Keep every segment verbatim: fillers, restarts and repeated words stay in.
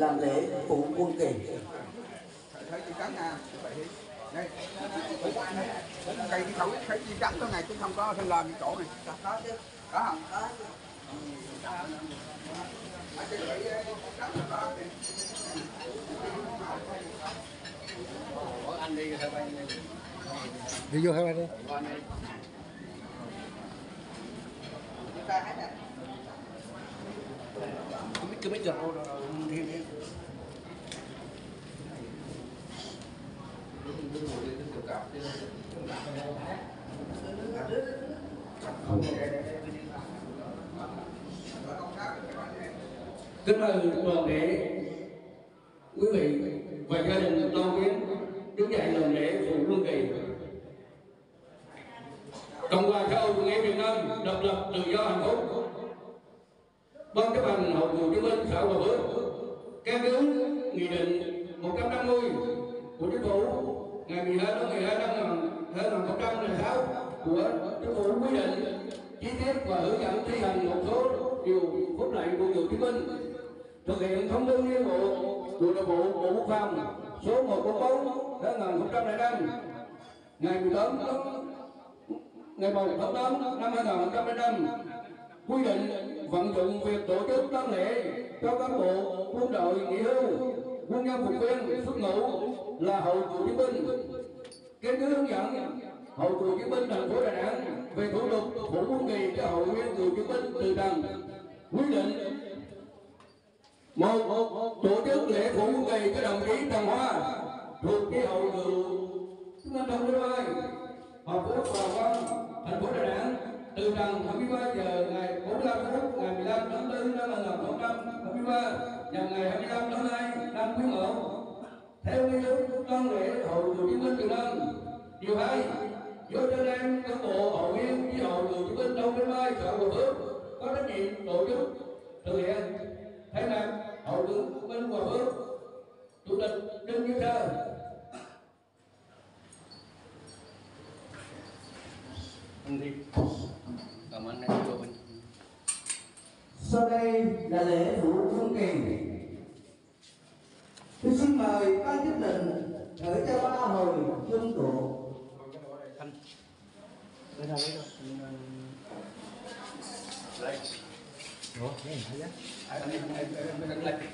làm lễ phụ quân kỳ. Thấy chữ trắng nha. Đây. Cây cái khẩu thấy chữ trắng chỗ này chứ không có thân làm cái chỗ này. Có chứ. Có không? Có chứ. Anh đi theo anh đi. Đi vô theo anh đi. Cứ mấy giờ đâu đi đi. Kính mời đoàn thể quý vị và gia đình Long Kiến đứng dậy làm lễ phụ quân kỳ. Cộng hòa xã hội chủ nghĩa Việt Nam độc lập tự do hạnh phúc. Ban chấp hành Hội Cựu chiến binh xã Hòa Phước căn cứ nghị định một trăm năm mươi của Chính phủ ngày mười hai tháng mười hai năm hai nghìn không trăm lẻ sáu của Chính phủ quy định chi tiết và hướng dẫn thi hành một số điều pháp lệnh của cựu chiến binh, thực hiện thông tư liên bộ của Nội vụ Bộ Quốc phòng số một trăm bốn mươi bốn hai nghìn không trăm lẻ năm ngày mười tám ngày một tháng tám năm hai nghìn không trăm lẻ năm quy định vận dụng việc tổ chức tang lễ cho cán bộ quân đội nghỉ hưu, quân nhân phục viên xuất ngũ là hội cựu chiến binh. Căn cứ hướng dẫn hội cựu chiến binh thành phố Đà Nẵng về thủ tục phụ quân kỳ cho hội viên cựu chiến binh từ trần quy định một tổ chức lễ phụ quân kỳ cho đồng chí Trần Hoa thuộc chi hội cựu chiến binh đồng Liên Mai, Hòa Phước và Quan, thành phố Đà Nẵng từ trần hai mươi ba giờ ngày bốn mươi lăm phút ngày mười lăm tháng tư năm hai nghìn không trăm hai mươi ba nhằm ngày hai mươi lăm tháng hai năm Quý Mão theo nghi thức tang lễ hội cựu chiến binh Từ Đăng. Điều hai, do cho nên cán bộ hội viên chi hội cựu chiến binh Đông Liên Mai xã Hòa Phước có trách nhiệm tổ chức thực hiện. Thay mặt hội cựu chiến binh Hòa Phước, Chủ tịch Trương Như Sơn. Anh đi. Cảm ơn anh cho mình. Sau đây là lễ phụ quân kỳ. Tôi xin mời ban chấp lệnh gửi cho ba hồi chung tụ. Anh. Đây là đấy rồi. Đây. Ủa, cái gì vậy? Anh đi, anh đi lên.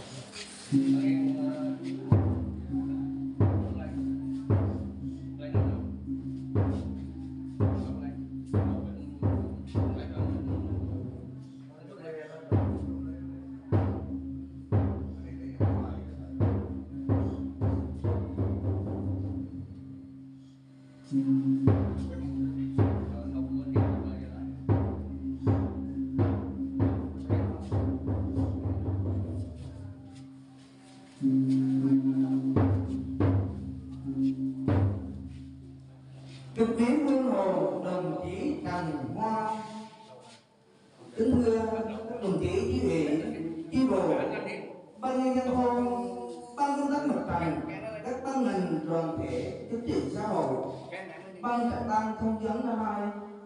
Trực viếng hương hồn đồng chí Trần Hoa. Kính thưa các đồng chí chi ủy, chi bộ, ban nhân dân thôn, ban công tác mặt trận, các ban ngành đoàn thể chính trị xã hội, ban trại ban thông vấn năm hai.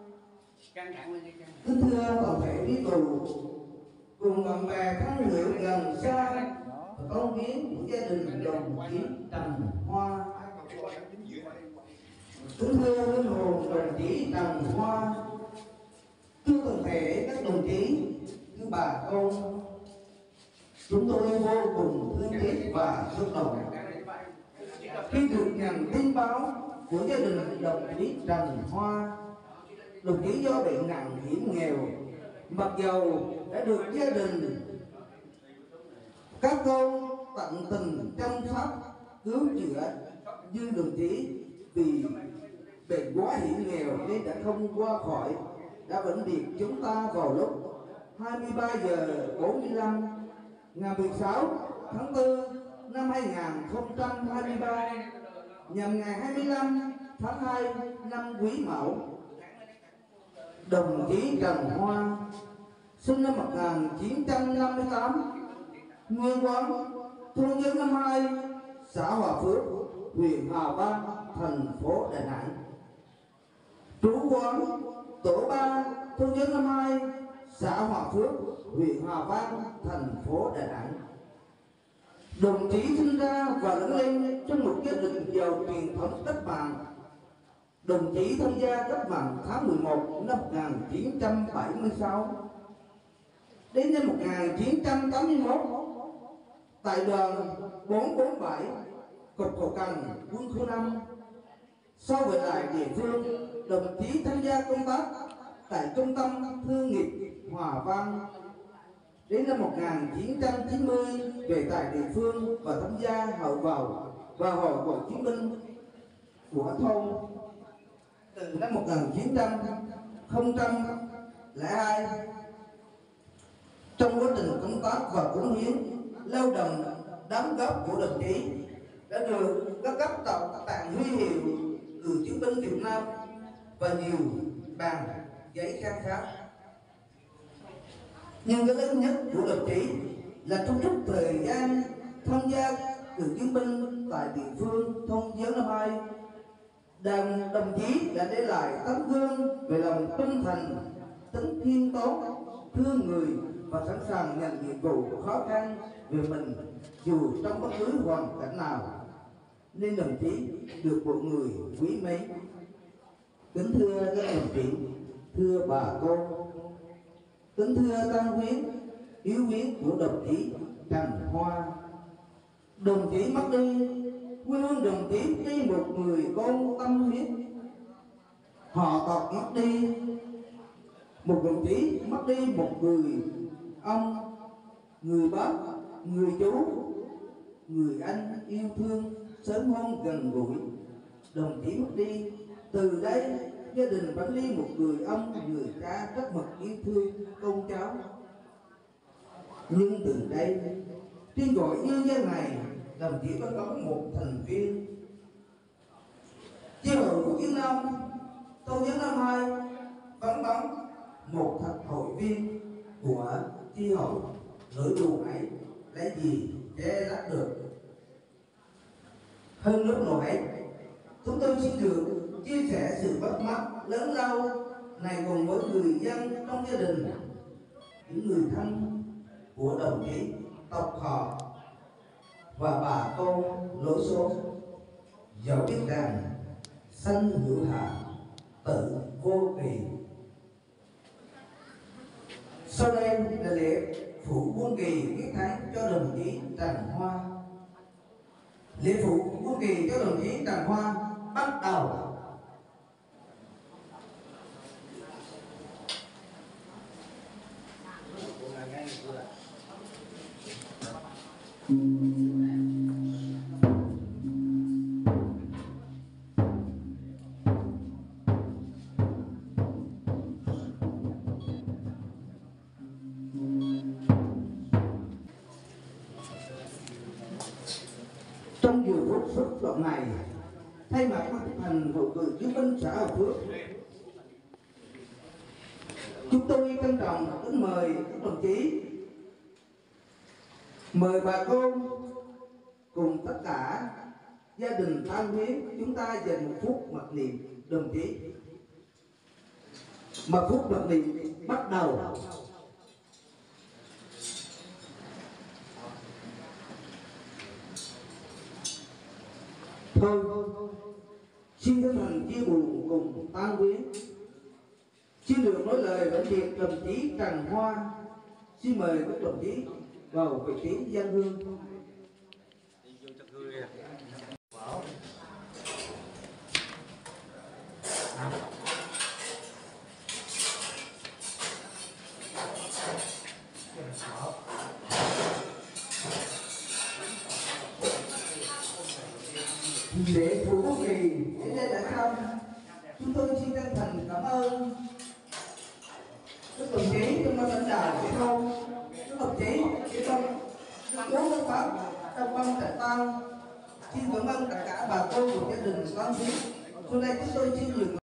Kính thưa toàn thể quý tù cùng bạn bè thân hữu gần xa, công hiến của gia đình đồng chí Trần Hoa. Kính thưa linh hồn đồng chí Trần Hoa, thưa toàn thể các đồng chí, thưa bà con, chúng tôi vô cùng thương tiếc và xúc động khi được nhận tin báo của gia đình đồng chí Trần Hoa. Đồng chí do bệnh nặng hiểm nghèo, mặc dầu đã được gia đình các con tận tình chăm sóc cứu chữa, nhưng đồng chí vì bệnh quá hiểm nghèo nên đã không qua khỏi, đã vĩnh biệt chúng ta vào lúc hai mươi ba giờ bốn mươi lăm ngày mười sáu tháng tư năm hai nghìn không trăm hai mươi ba nhằm ngày hai mươi lăm tháng hai năm Quý Mão. Đồng chí Trần Hoa sinh năm một nghìn chín trăm năm mươi tám, nguyên quán thôn Dân Năm Hai, xã Hòa Phước, huyện Hòa Vang, thành phố Đà Nẵng. Trú quán tổ ba thôn Dân Năm Hai, xã Hòa Phước, huyện Hòa Vang, thành phố Đà Nẵng. Đồng chí sinh ra và lớn lên trong một gia đình giàu truyền thống cách mạng. Đồng chí tham gia cách mạng tháng mười một năm một nghìn chín trăm bảy mươi sáu. Đến năm một nghìn chín trăm tám mươi mốt, tại đoàn bốn bốn bảy, cục hậu cần quân khu năm. Sau về lại địa phương, đồng chí tham gia công tác tại Trung tâm Thương nghiệp Hòa Vang. Đến năm một nghìn chín trăm chín mươi, về tại địa phương và tham gia hậu vào và hội Hồ Chí Minh của thôn. Từ năm một nghìn chín trăm lẻ hai, trong quá trình công tác và cống hiến lao động đóng góp của đồng chí đã được các cấp tàu tặng huy hiệu cựu chiến binh Việt Nam và nhiều bằng giấy khen khác. Nhưng cái lớn nhất của đồng chí là trong suốt thời gian tham gia cựu chiến binh tại địa phương thôn Giếng Năm Hai, đồng, đồng chí đã để lại tấm gương về lòng trung thành, tính khiêm tốn, thương người và sẵn sàng nhận nhiệm vụ khó khăn về mình dù trong bất cứ hoàn cảnh nào, nên đồng chí được mọi người quý mến. Kính thưa các đồng chí, thưa bà con, kính thưa tăng huyết, yếu huyết của đồng chí Trần Hoa. Đồng chí mất đi, quê hương đồng chí đi một người con tâm huyết. Họ tộc mất đi, một đồng chí mất đi một người ông, người bác, người chú, người anh yêu thương, sớm hôm gần gũi. Đồng chí mất đi, từ đây gia đình vẫn đi một người ông, người cha rất mực yêu thương con cháu. Nhưng từ đây, trên gọi như thế này, đồng chí vẫn có một thành viên chi hội của Việt Nam, Tô Giếng Năm Hai vẫn bóng một thật hội viên của chi hội. Nỗi buồn ấy lấy gì che lấp được. Hơn lúc nào hết, chúng tôi xin được chia sẻ sự mất mát lớn lao này cùng với người dân trong gia đình, những người thân của đồng chí, tộc họ và bà con lối số. Dẫu biết rằng sanh hữu hạn, tự vô kỳ. Sau đây là lễ phủ quân kỳ viết thánh cho đồng chí Trần Hoa. Lễ phủ quân kỳ cho đồng chí Trần Hoa bắt đầu. Trong nhiều phút xúc động này, thay mặt ban chấp hành hội cựu chiến binh xã Hợp Phước, chúng tôi trân trọng kính mời các đồng chí, mời bà con cùng tất cả gia đình Tam Huyến chúng ta dành một phút mặc niệm đồng chí. Một phút mặc niệm bắt đầu. Thôi, xin chân thành chia buồn cùng Tam Huyến. Xin được nói lời vĩnh biệt đồng chí Trần Hoa. Xin mời các đồng chí vào vị trí dân hương. Lễ phủ quốc kỳ đến đây đã xong. Chúng tôi xin chân thành cảm ơn các đồng chí trong ban lãnh đạo của thôn, các đồng chí trong bốn nước pháp, trong ban trại tăng. Xin cảm ơn tất cả bà con của gia đình con Huyến. Hôm nay chúng tôi xin dừng